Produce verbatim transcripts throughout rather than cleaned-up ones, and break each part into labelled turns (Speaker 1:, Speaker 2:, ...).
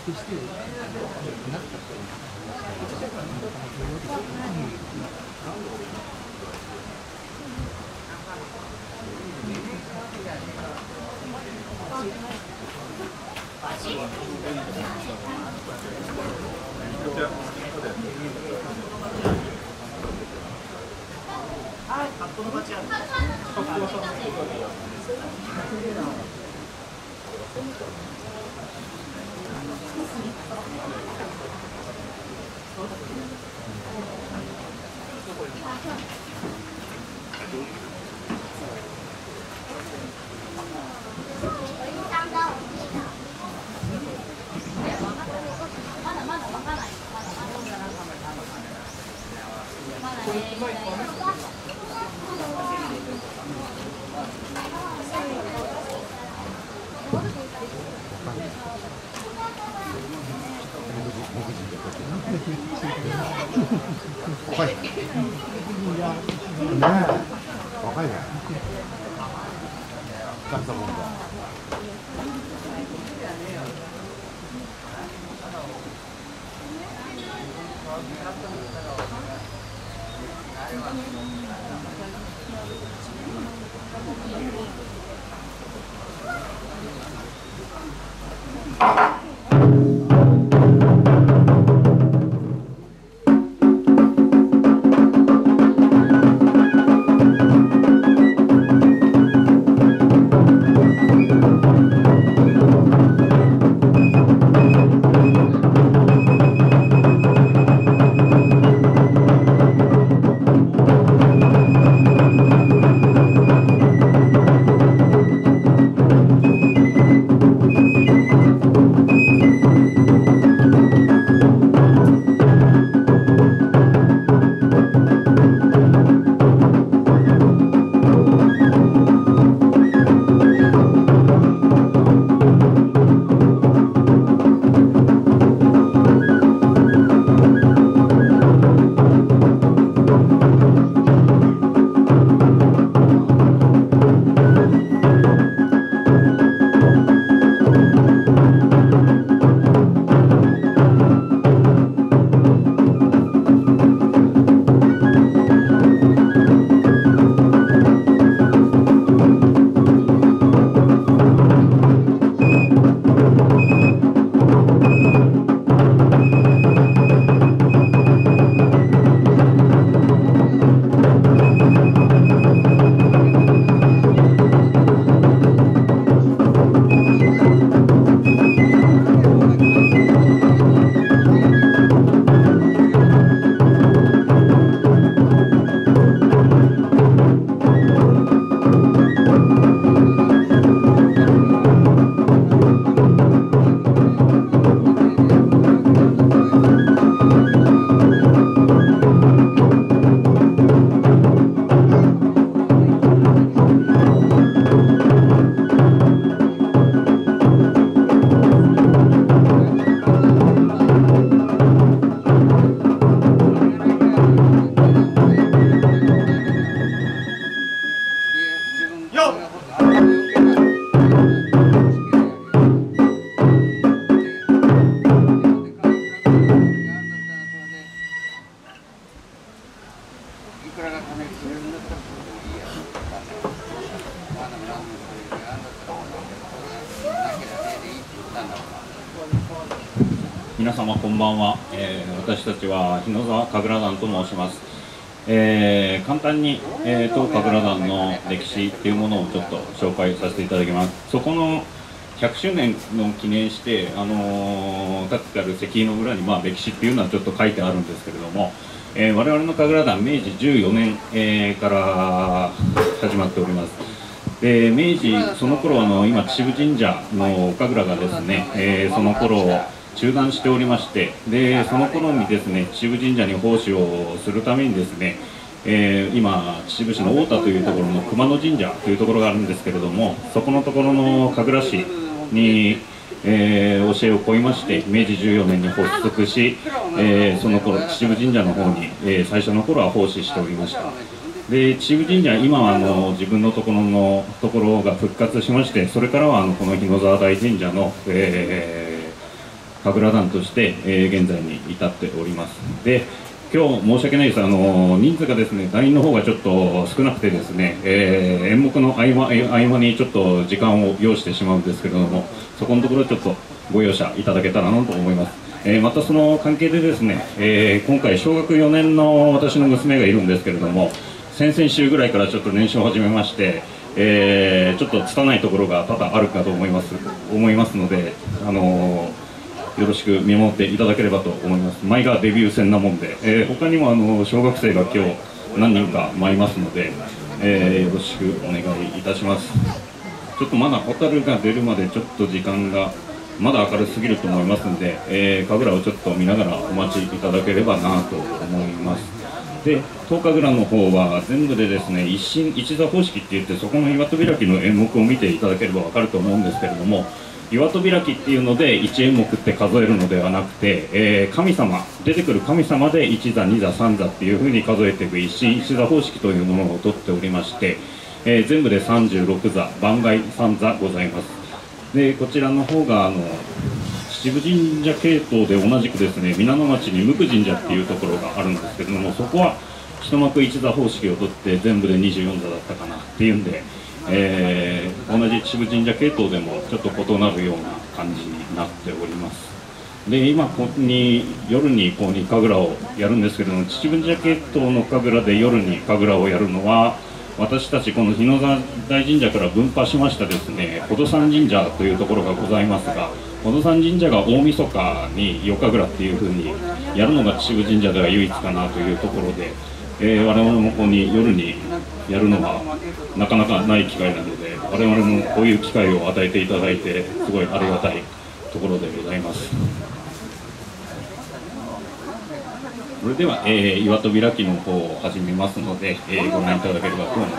Speaker 1: 若い。ねえ、若いね。使ったもんだ。
Speaker 2: 皆様こんばんは、えー、私たちは日野沢神楽団と申します。えー、簡単に、えー、当神楽団の歴史っていうものをちょっと紹介させていただきます。そこのひゃくしゅうねんの記念して、あのー、立ってある石碑の裏に、まあ、歴史っていうのはちょっと書いてあるんですけれども、えー、我々の神楽団めいじじゅうよねん、えー、から始まっております。で明治その頃あの今秩父神社の神楽がですね、えー、その頃中断しておりまして、でその頃にですね秩父神社に奉仕をするためにですね、えー、今秩父市の太田というところの熊野神社というところがあるんですけれども、そこのところの神楽師に、えー、教えを請いましてめいじじゅうよねんに発足し、えー、その頃秩父神社の方に、えー、最初の頃は奉仕しておりました。で秩父神社、今はあの自分のところのところが復活しまして、それからはあのこの日野沢大神社の、えー、 神楽団として、えー、現在に至っております。で、今日申し訳ないです、あの人数がですね、団員の方がちょっと少なくてですね、えー、演目の合間合間にちょっと時間を要してしまうんですけれども、そこのところちょっとご容赦いただけたらなと思います。えー、またその関係でですね、えー、今回小学よねんの私の娘がいるんですけれども、先々週ぐらいからちょっと練習を始めまして、えー、ちょっと拙いところが多々あるかと思います思いますので、あのーよろしく見守っていただければと思います。舞がデビュー戦なもんで、えー、他にもあの小学生が今日何人か舞いますので、えー、よろしくお願いいたします。ちょっとまだ蛍が出るまでちょっと時間がまだ明るすぎると思いますので、えー、神楽をちょっと見ながらお待ちいただければなと思います。で、当神楽の方は全部でですね、一心一座方式って言って、そこの岩戸開きの演目を見ていただければ分かると思うんですけれども、岩戸開きっていうのでいち演目って数えるのではなくて、えー、神様出てくる神様でいち座に座さん座っていうふうに数えていく一心一座方式というものをとっておりまして、えー、全部でさんじゅうろく座、番外さん座ございます。で、こちらの方があの秩父神社系統で同じくですね、皆野町に無垢神社っていうところがあるんですけれども、そこは一幕一座方式をとって全部でにじゅうよん座だったかなっていうんで、えー、同じ秩父神社系統でもちょっと異なるような感じになっております。で、今ここに夜にこうに神楽をやるんですけれども、秩父神社系統の神楽で夜に神楽をやるのは、私たちこの日野沢大神社から分派しましたですね、宝登山神社というところがございますが、宝登山神社が大晦日に夜神楽っていうふうにやるのが秩父神社では唯一かなというところで、えー、我々もここに夜にやるのはなかなかない機会なので、我々もこういう機会を与えていただいてすごいありがたいところでございます。それでは、えー、岩戸開きの方を始めますので、えー、ご覧いただければと思います。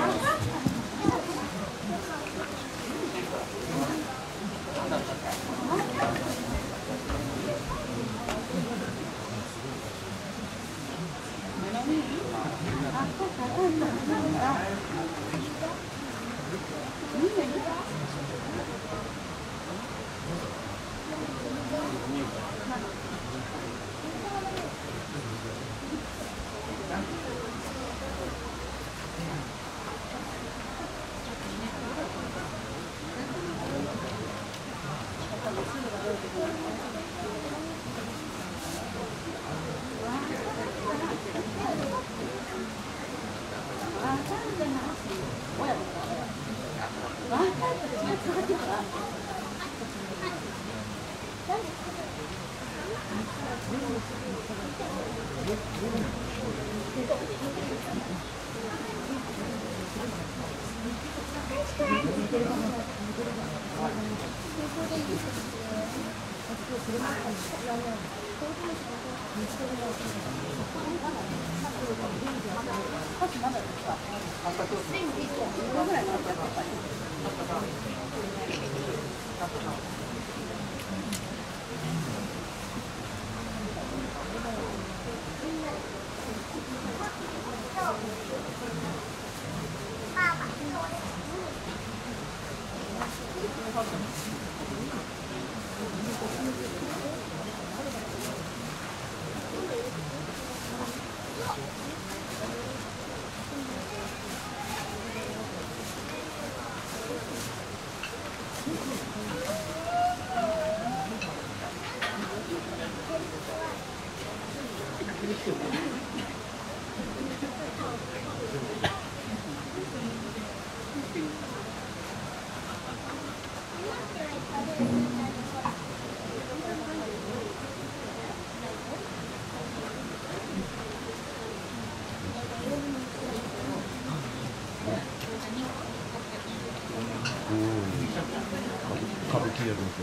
Speaker 1: 歌舞伎やるんです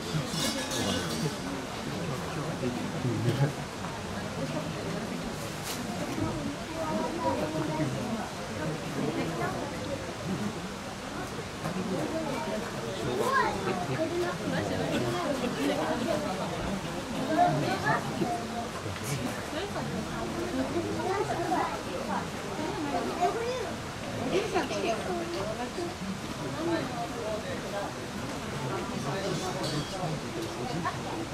Speaker 1: よ。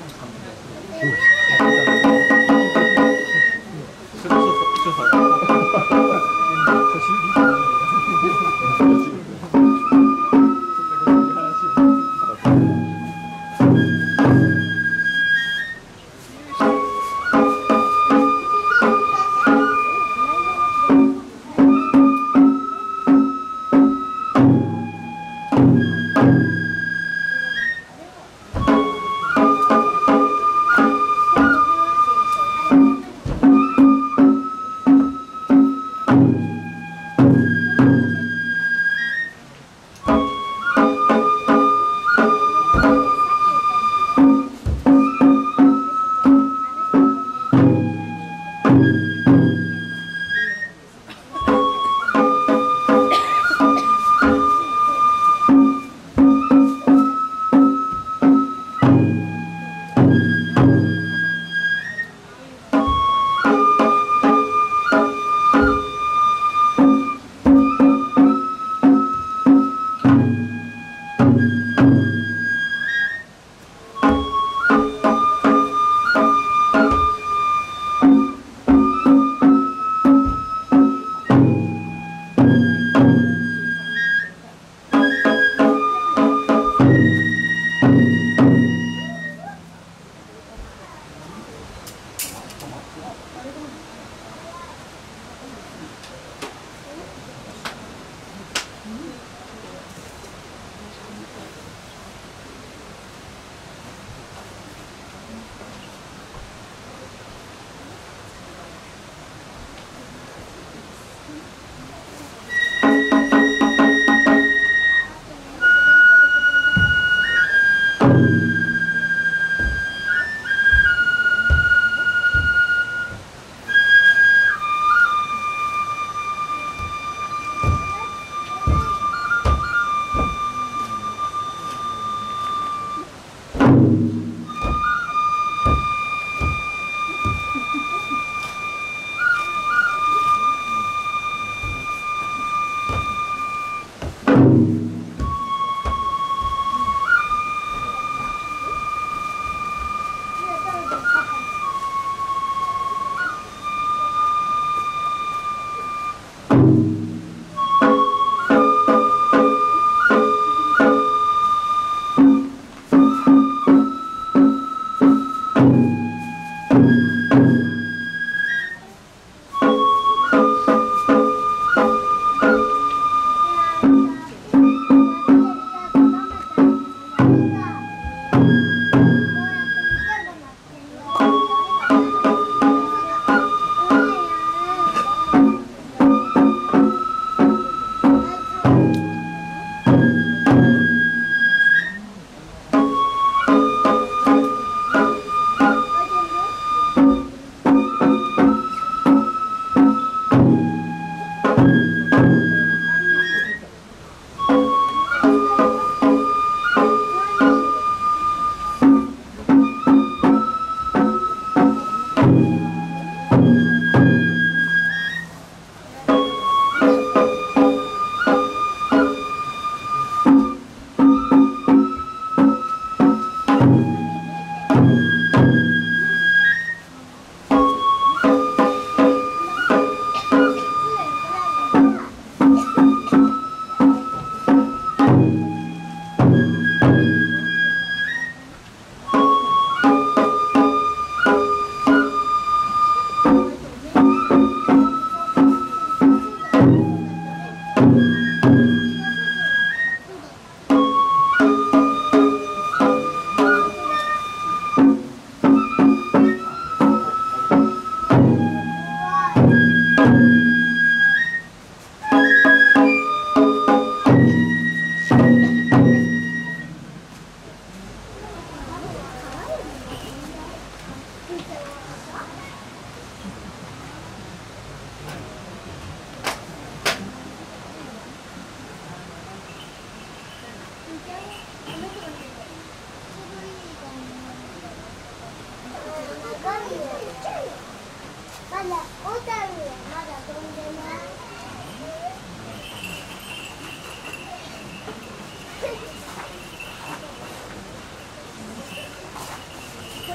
Speaker 3: こ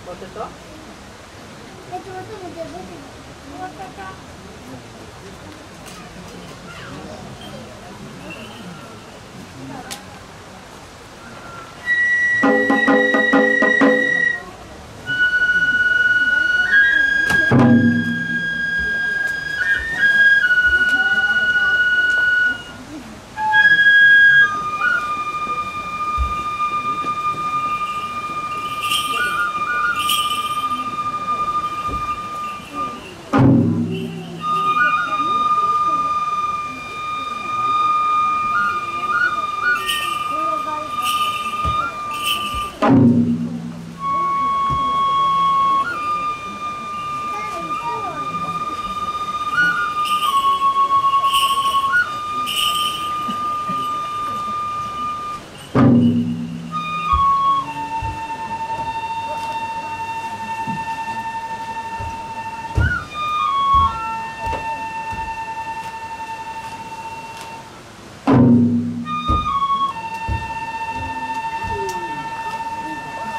Speaker 3: は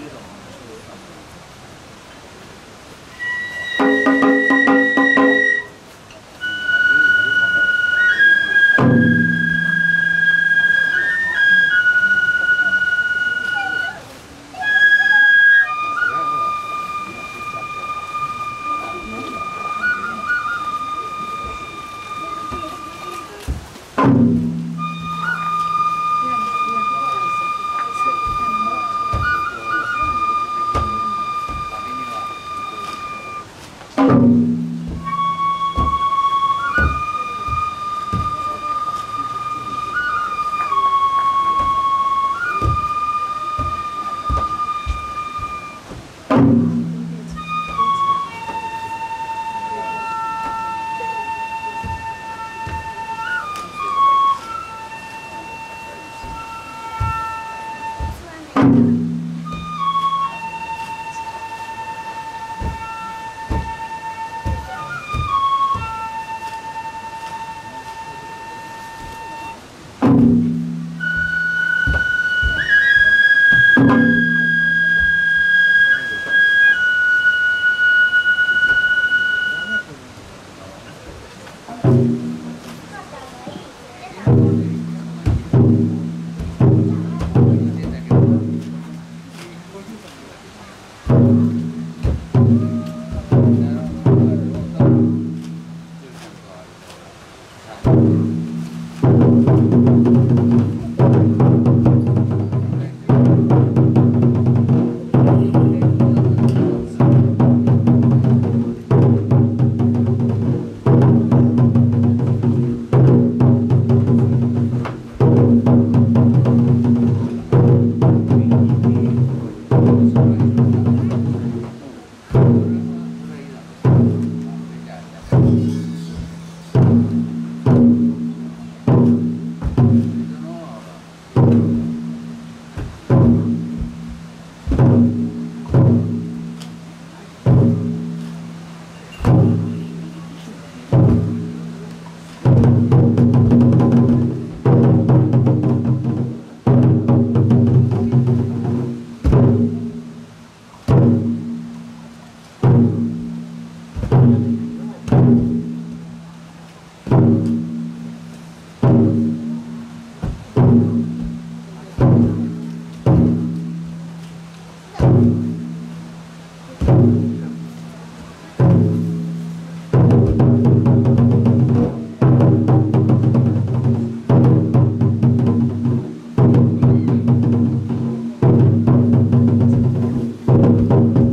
Speaker 3: う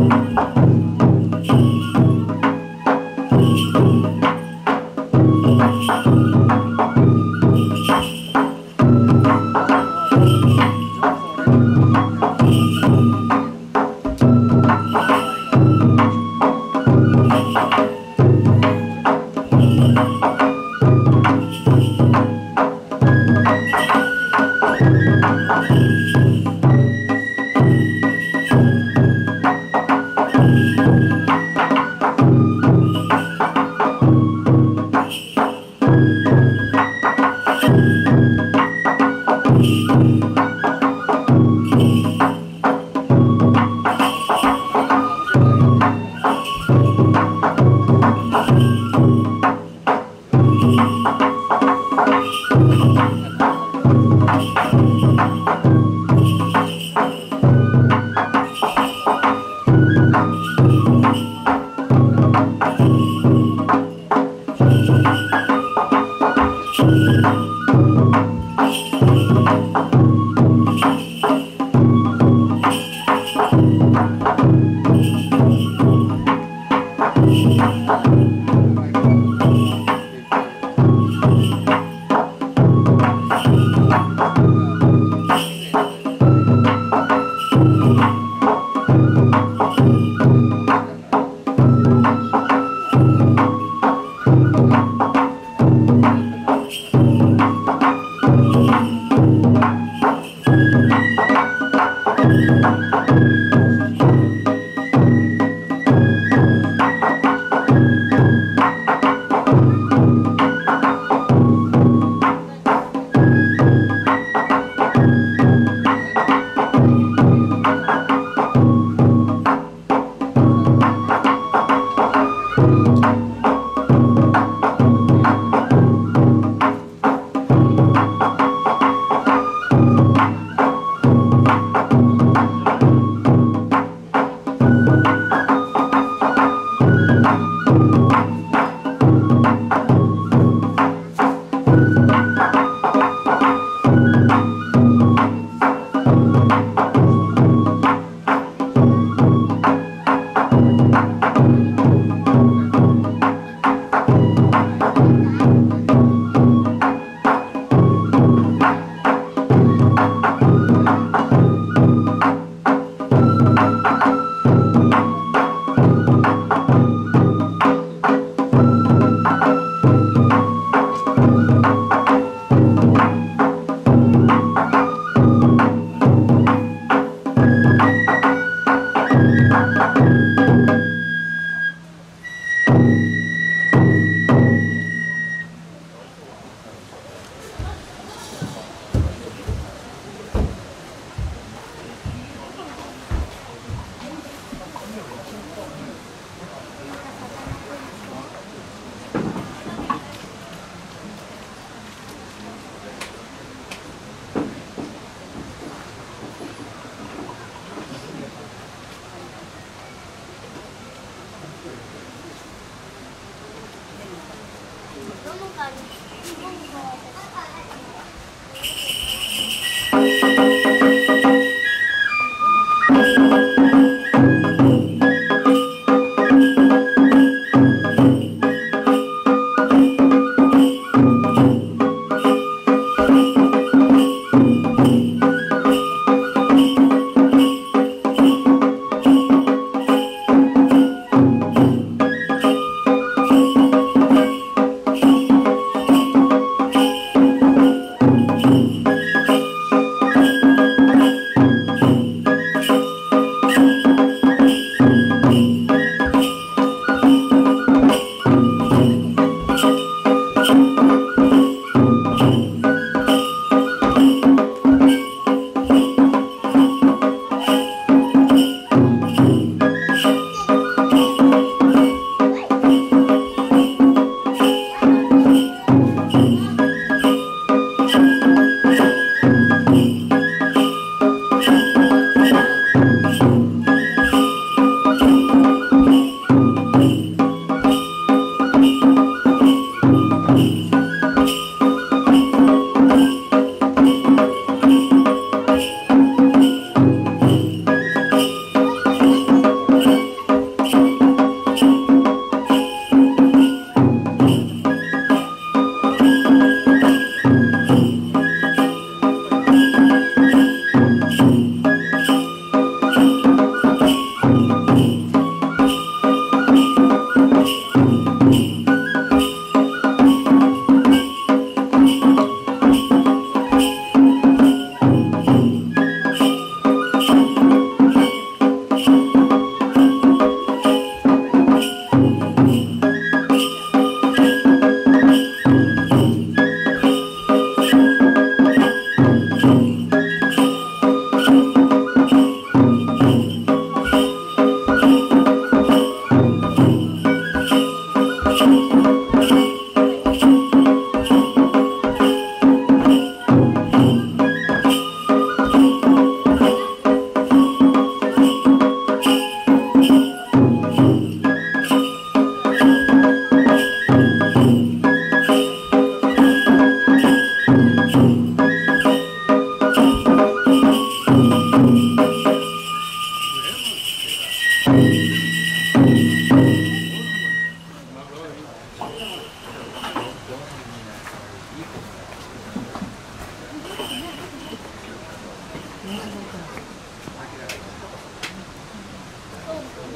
Speaker 3: 「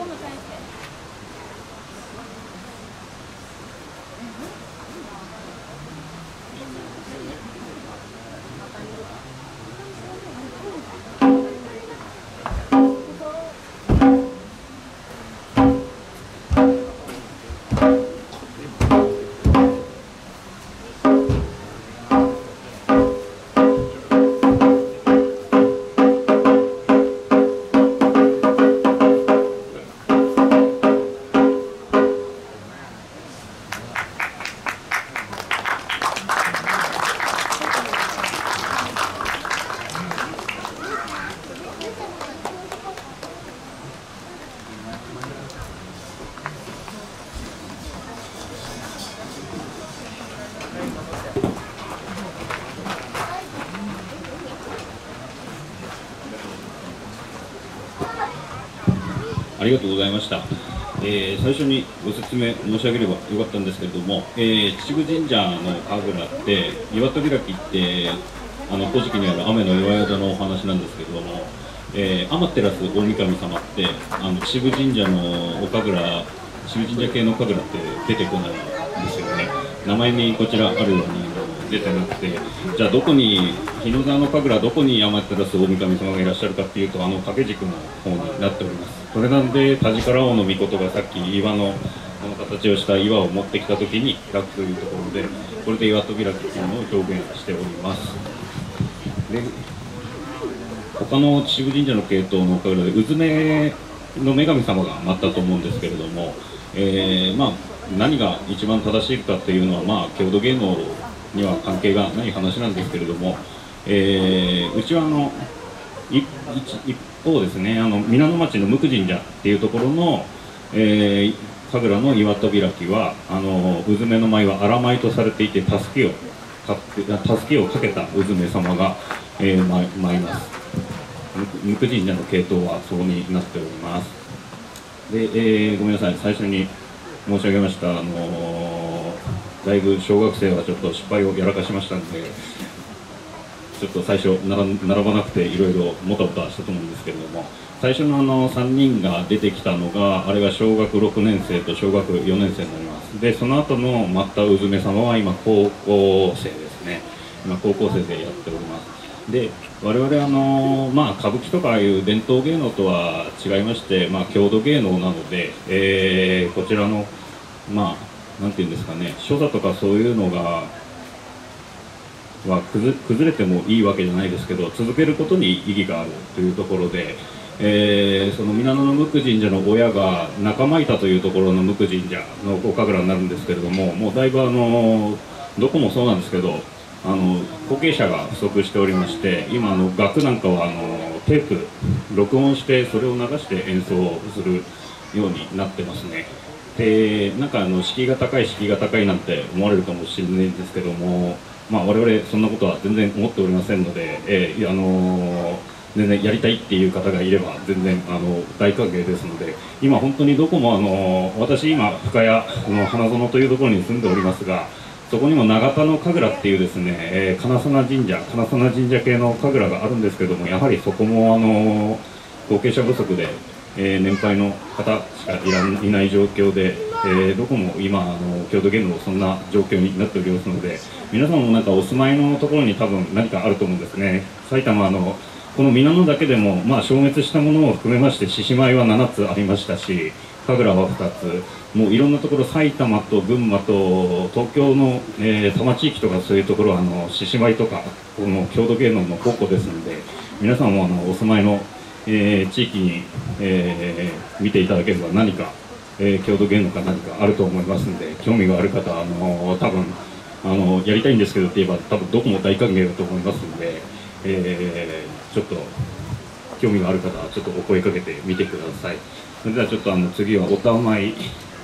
Speaker 2: ありがとうございました。えー最初にご説明申し上げればよかったんですけれども、えー秩父神社の神楽って岩戸開きってあの古事記にある雨の岩宿のお話なんですけれども、えー、天照大神様ってあの秩父神社のお神楽、秩父神社系の神楽って出てこないんですよね。名前にこちらあるように出てなくて、じゃあどこに日野沢の神楽どこに天照大神様がいらっしゃるかっていうと、あの掛け軸の方になっております。それなんで田力王の御事がさっき岩のこの形をした岩を持ってきた時に開くというところで、これで岩戸開きっていうのを表現しております。で他の秩父神社の系統のおかげでうずめの女神様が舞ったと思うんですけれども、えー、まあ何が一番正しいかというのは、まあ郷土芸能には関係がない話なんですけれども、えー、うちはあのい一方ですね、あの皆野町の無垢神社っていうところの、えー、神楽の岩戸開きはあのうずめの舞は荒舞とされていて、助けを助けをかけたうずめ様が、えー、舞います。無垢神社の系統はそうになっております。で、えー、ごめんなさい、最初に申し上げました、あのー、だいぶ小学生はちょっと失敗をやらかしましたので、ちょっと最初並ばなくていろいろもたもたしたと思うんですけれども、最初のあのさんにんが出てきたのが、あれが小学ろくねん生と小学よねん生になります。でその後の舞ったうずめ様は今高校生ですね。今高校生でやっております。で我々あの、まあ、歌舞伎とかああいう伝統芸能とは違いまして、まあ、郷土芸能なので、えー、こちらのまあなんていうんですかね、所作とかそういうのがは崩れてもいいわけじゃないですけど、続けることに意義があるというところで、えー、その皆野の無垢神社の親が仲間板というところの無垢神社のお神楽になるんですけれども、もうだいぶあのどこもそうなんですけど、あの後継者が不足しておりまして、今あの楽なんかはあのテープ録音してそれを流して演奏するようになってますね。でなんかあの敷居が高い敷居が高いなんて思われるかもしれないんですけども、まあ、我々そんなことは全然思っておりませんので、えーあのー、全然やりたいっていう方がいれば全然あの大歓迎ですので、今本当にどこも、あのー、私今深谷の花園というところに住んでおりますが、そこにも長田の神楽っていうですね、えー、金砂神社金砂神社系の神楽があるんですけども、やはりそこも、あのー、後継者不足で、えー、年配の方しかいらんいない状況で、えー、どこも今あの郷土芸能そんな状況になっておりますので、皆さんもなんかお住まいのところに多分何かあると思うんですね。埼玉のこの皆野だけでも、まあ、消滅したものを含めまして獅子舞はななつありましたし、神楽はふたつ、もういろんなところ、埼玉と群馬と東京の、えー、多摩地域とかそういうところはあの獅子舞とかこの郷土芸能の宝庫ですので、皆さんもあのお住まいの、えー、地域に、えー、見ていただければ何か、えー、郷土芸能か何かあると思いますので、興味がある方はあの多分あのやりたいんですけどって言えば多分どこも大歓迎だと思いますので、えー、ちょっと興味がある方はちょっとお声かけてみてください。それではちょっとあの次はおたまい、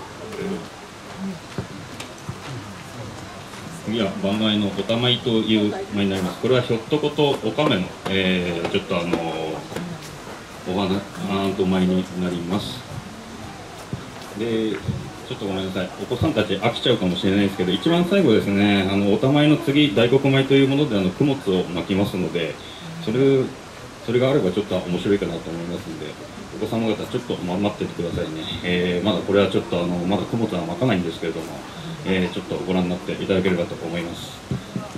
Speaker 2: 次は番前のおたまいという舞になります。これはひょっとことおかめの、えー、ちょっとあのお花あんと舞になります。でちょっとごめんなさい、お子さんたち飽きちゃうかもしれないですけど、一番最後ですね、あのおたまいの次大黒舞というものであの供物を巻きますので、それそれがあればちょっと面白いかなと思いますので、 お子様方ちょっと待っててくださいね。えー、まだこれはちょっとあのまだ雲とは巻かないんですけれども、えー、ちょっとご覧になっていただければと思います。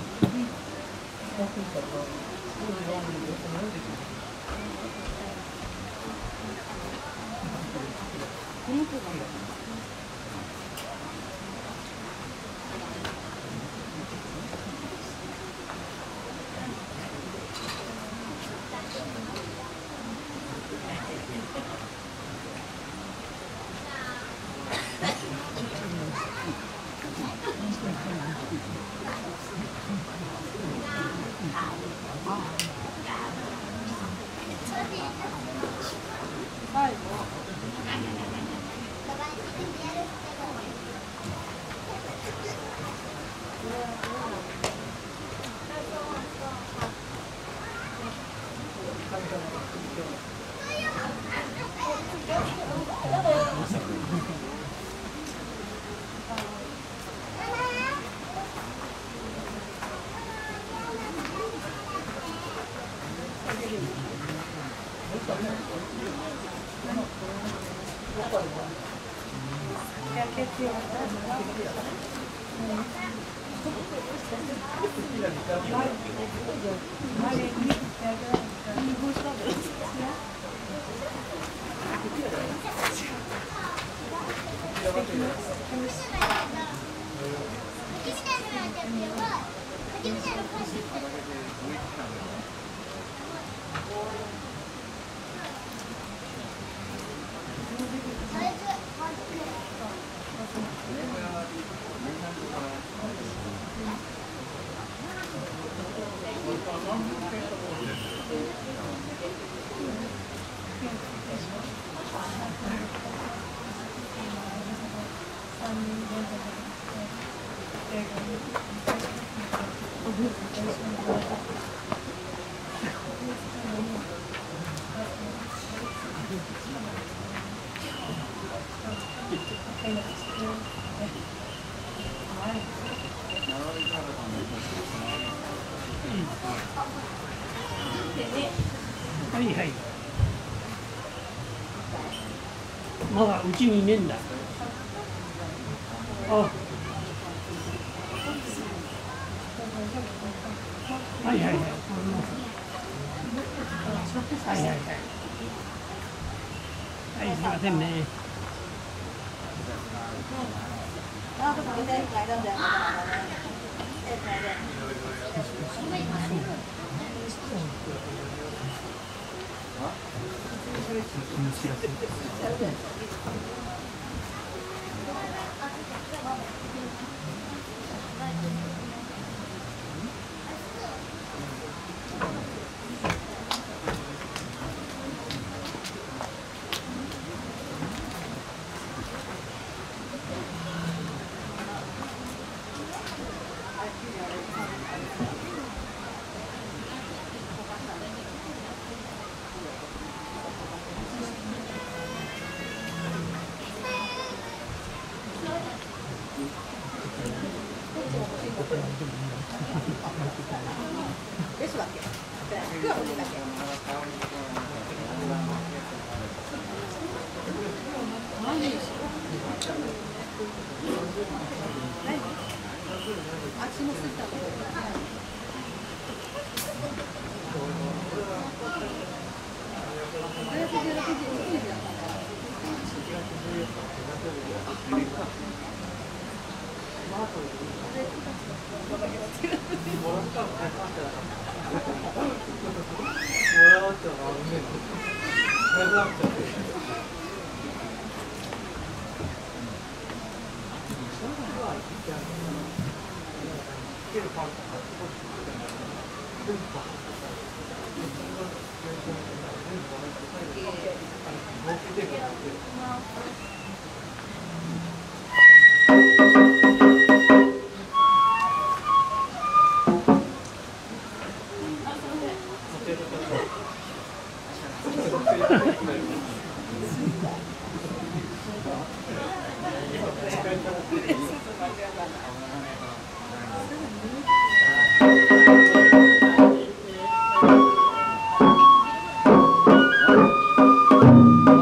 Speaker 3: はいはい。まだうちにいねえんだ。あ。はいはいはい。はいはいはい。はい、すいませんね。
Speaker 4: Thank you.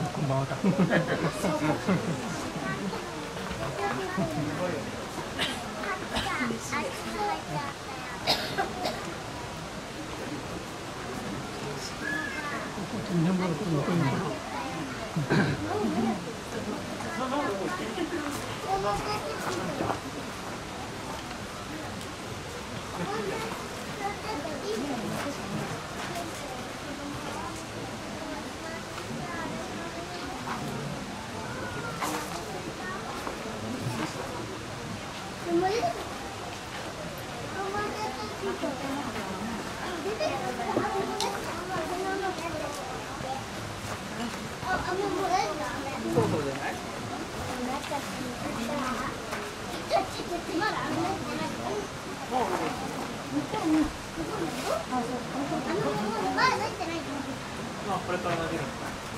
Speaker 3: こんばんは。
Speaker 4: これから投げる。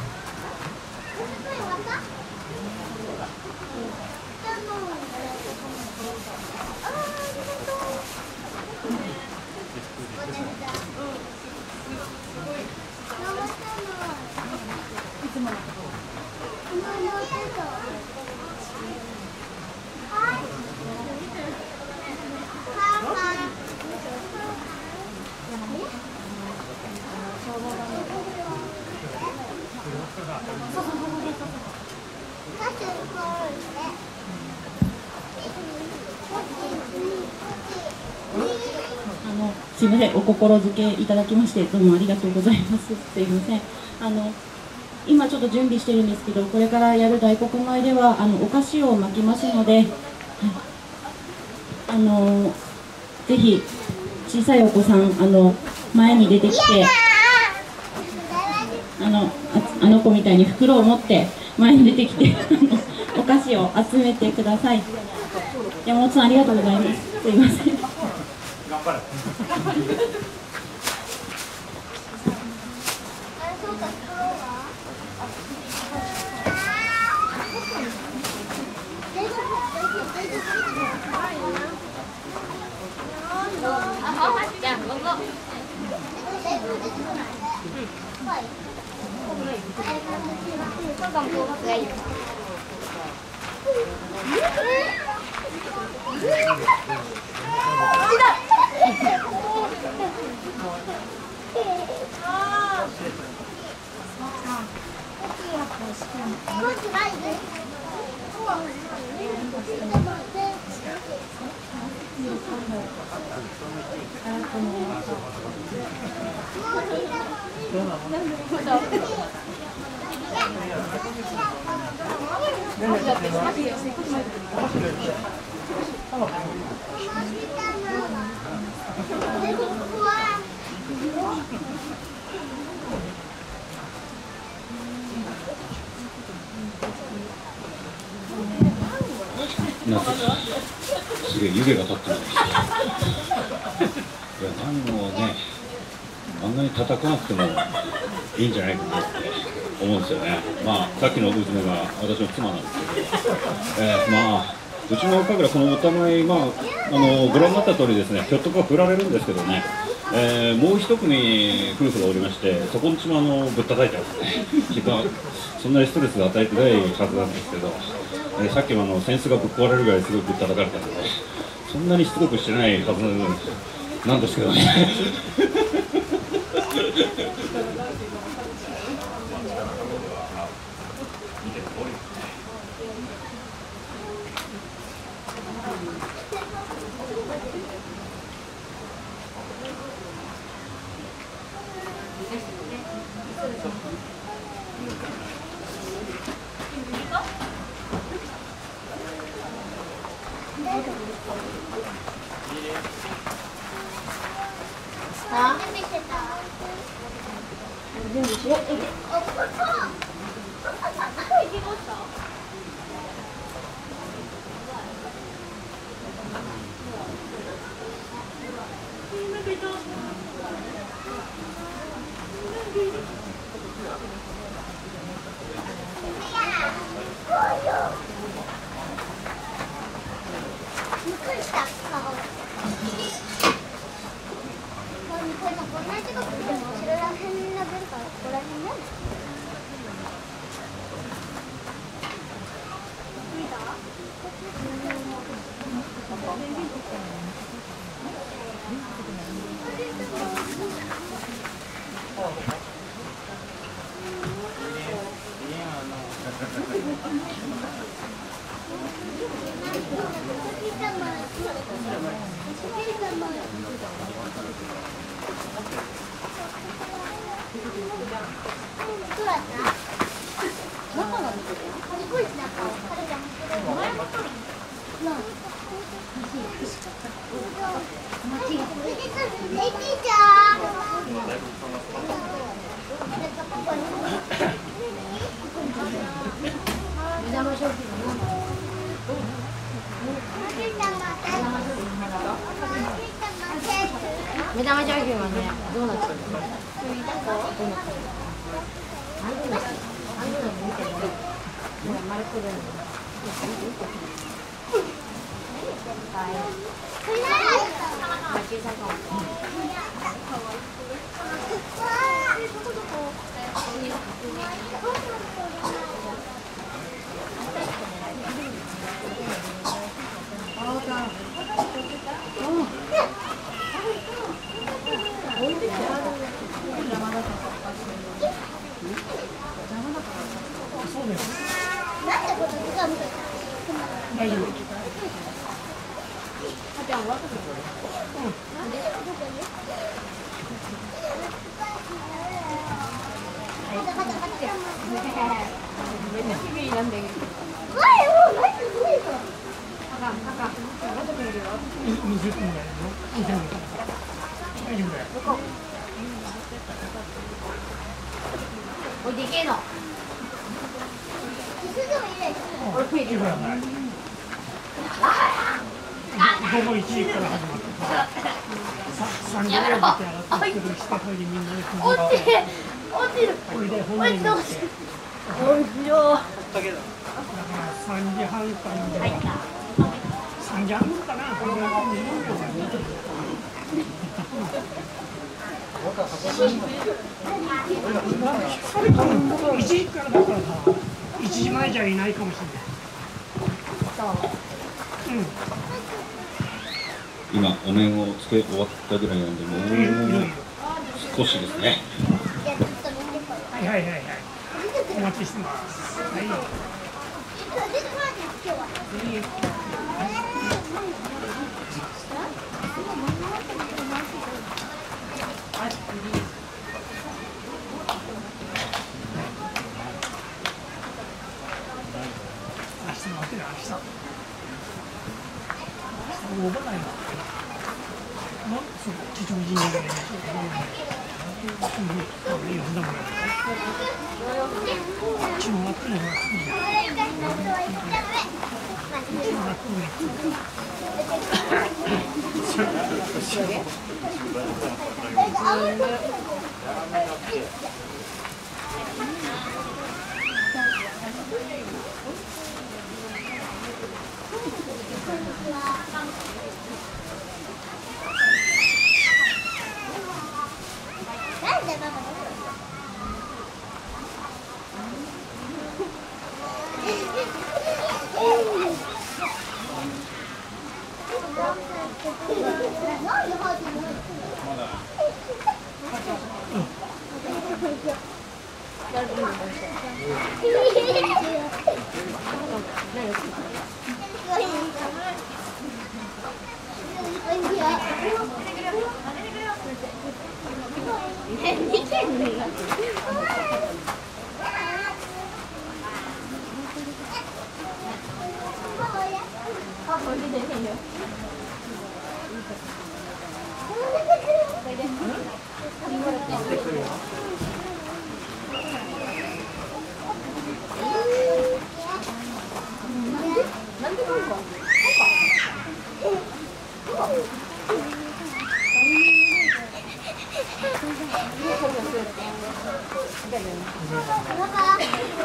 Speaker 5: あのすいません、お心づけいただきましてどうもありがとうございます。すいません。あの今ちょっと準備してるんですけど、これからやる大黒米ではあのお菓子を巻きますので、はい、あのぜひ小さいお子さんあの前に出てきて、あの あ, あの子みたいに袋を持って前に出てきてお菓子を集めてください。山本さんありがとうございます。すいません。
Speaker 4: 頑張れ。
Speaker 2: なんかすげえ湯気が立ってる。いや何もね、あんなに叩かなくてもいいんじゃないかなって思うんですよね。まあさっきの娘が私の妻なんですけど、えー、まあうちの神楽このお互い、まあ、あのご覧になった通りですね、ひょっとこは振られるんですけどね、えー、もう一組夫婦がおりまして、そこんちもあのぶったたいてますね。そんなにストレスが与えてないはずなんですけど、えー、さっきもあの扇子がぶっ壊れるぐらいすごいぶったたかれたので、そんなにしつこくしてないはずなんですけどね。
Speaker 6: 準備しよう。こんな近くでも後ろら辺になってるからここら辺ね。 目玉商品はね、どうなってるの？どうなってるの？あんなの、あんなの見てるの。ほら、丸くるの。はい。小さいかも。
Speaker 3: そうです。大丈夫。にじゅっぷんぐらいの見てみるから大丈夫だよ。
Speaker 6: おいでけえの。
Speaker 3: 俺食えてるからない。午後いちじから始まってさんじぐらいで手洗ってくるしてトイレみんなで組んで
Speaker 6: 落ちる。落ちる。
Speaker 3: これで本人に行って
Speaker 6: おいしよう。
Speaker 3: だからさんじはんからでさんじはんかなこれぐらいのにじゅっぷんかないちじからだからさいちじまえじゃいないかもしれない。うん。
Speaker 2: 今お面をつけ終わったぐらいなんで、もう少しですね。
Speaker 3: はいはいはいはい。お待ちしてます。はい。明日のわけだ、明日。明日大払いだ。の、そう、秩父神社で。うん、いいよ、だから。血もらってるのがいいじゃん。血もらってるのが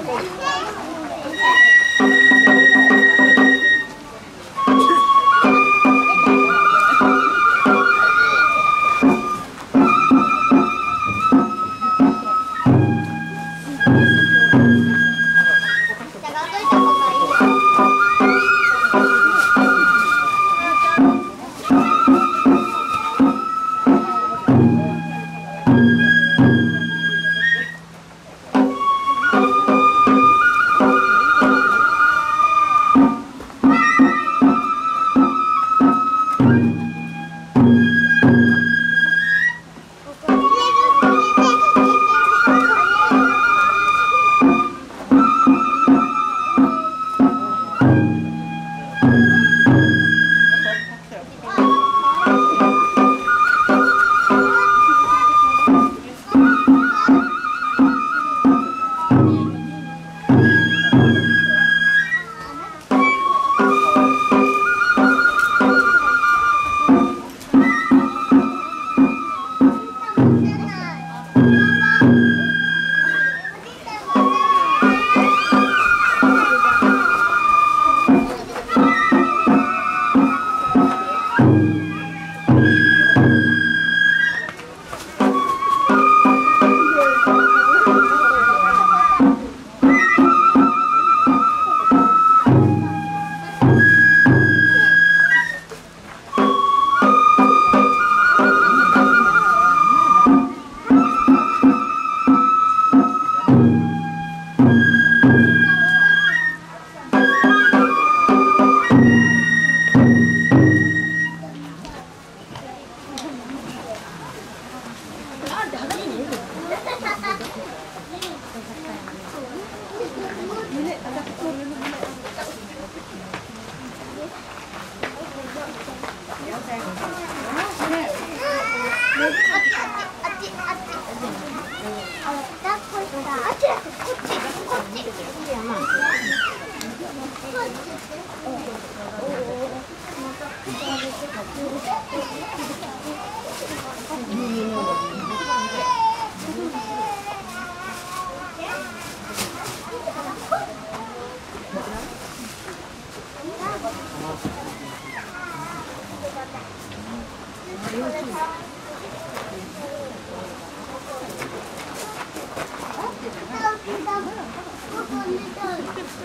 Speaker 6: パ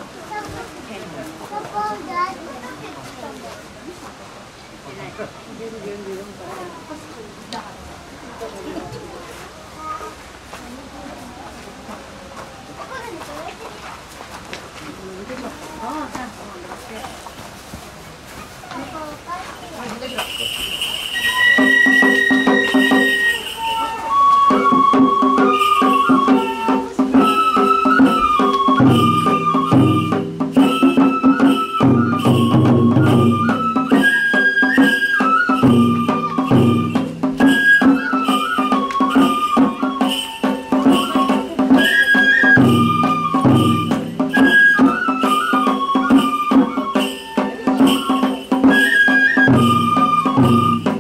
Speaker 7: す。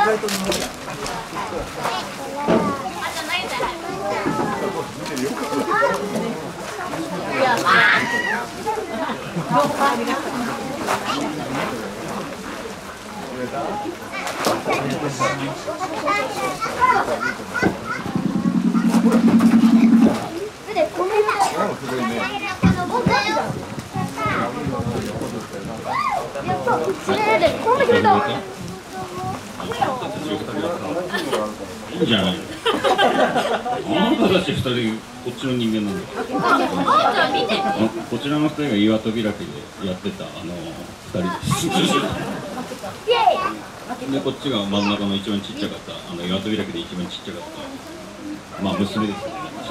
Speaker 2: いいんじゃないの。あなたたち二人こっちの人間なんだ。こちらの二人が岩戸開きでやってたあの二人です。でこっちが真ん中の一番ちっちゃかったあの岩戸開きで一番ちっちゃかったまあ娘ですね。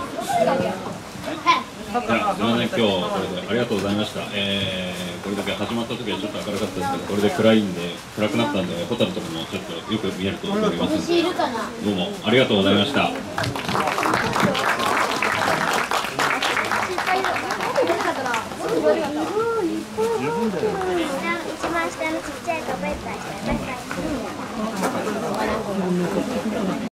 Speaker 2: すみません、今日これでありがとうございました。えー、これだけ始まった時はちょっと明るかったですけど、これで暗いんで暗くなったんでホタルとかもちょっとよく見えると思いますので、どうもありがとうございました。